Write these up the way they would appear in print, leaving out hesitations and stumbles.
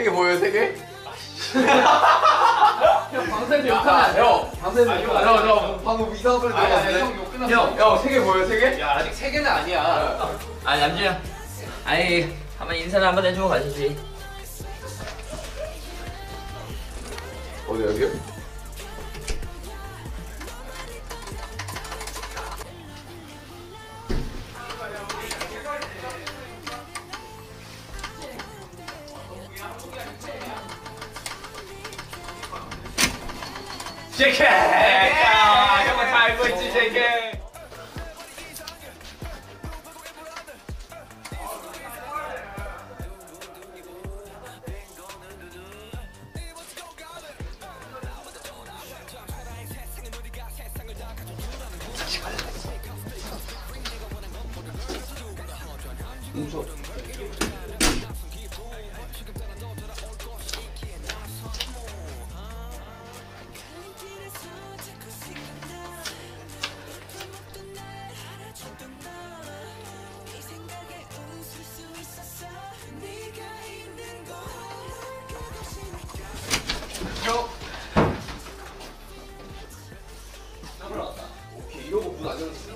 개 뭐예요? 3개? 형 방송에서 욕하면 안 돼요. 방송에서 욕하면 안 돼요. 형 방금 이상한 소리 들었는데. 형욕 끝났어. 형 3개 뭐예요? 3개? 야 아직 3개는 아니야. 아니 남준아, 아니 한번 인사를 한번 해주고 가시지. 어디 여기요? JK! 야, 형은 다 알고 있지, JK! 오케이 이러고 문 안 열었어.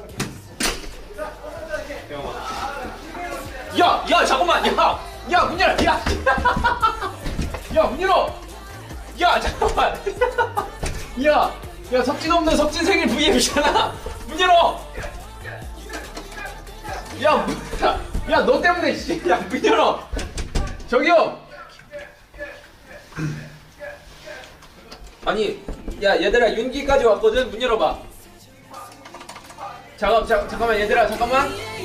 야, 잠깐만, 야, 문 열어, 야, 문 열어, 야, 잠깐만, 야, 석진 없는 석진 생일 VM이잖아, 문 열어, 야, 너 때문에, 야, 문 열어, 저기요, 아니, 야, 얘들아, 윤기까지 왔거든, 문 열어봐, 잠깐만, 얘들아, 잠깐만.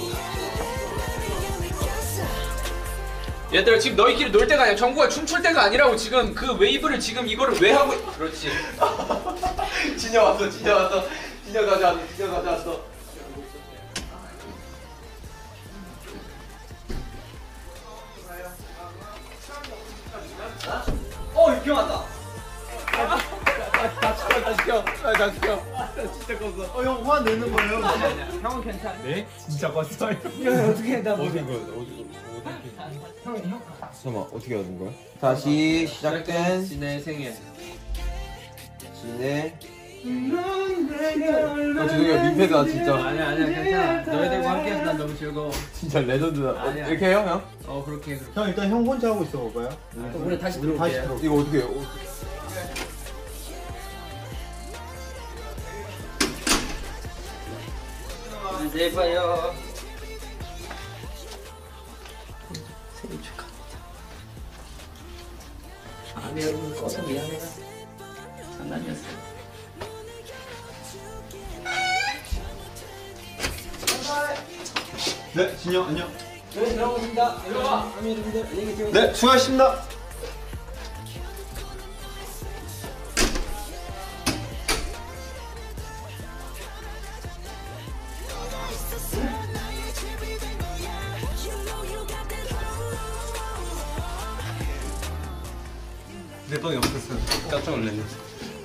얘들아 지금 너희끼리 놀 때가 아니야. 정국아 춤출 때가 아니라고. 지금 그 웨이브를 지금 이거를 왜 하고 그렇지. 진짜 왔어. 진짜 가져왔어. 유경 왔다. 다 시켜. 진짜 껐어. 형 화 내는 거예요? 아니야. 형은 괜찮아. 네? 진짜 껐어요? 야 어떻게 해? 나 어디 잠깐만 어떻게 얻은 거야? 다시 시작된 진의 생일. 진의. 죄송해요 민폐다 진짜. 아니야 괜찮아. 너희들과 함께해서 난 너무 즐거워. 진짜 레전드다. 아니야. 이렇게 해요 형? 그렇게. 형 일단 형 혼자 하고 있어 볼까요? 우리 다시 다시 들어올게. 들어. 이거 어떻게 해요? 이제 봐요. 생일 축하합니다. 아니 여러분 꺼서 미안해요. 장난이었어. 네 진영 안녕. 네 들어오겠습니다. 일로 와. 아미 여러분들 안녕히 계세요. 네 수고하셨습니다. 내 방이 없었어. 깜짝 놀랐네.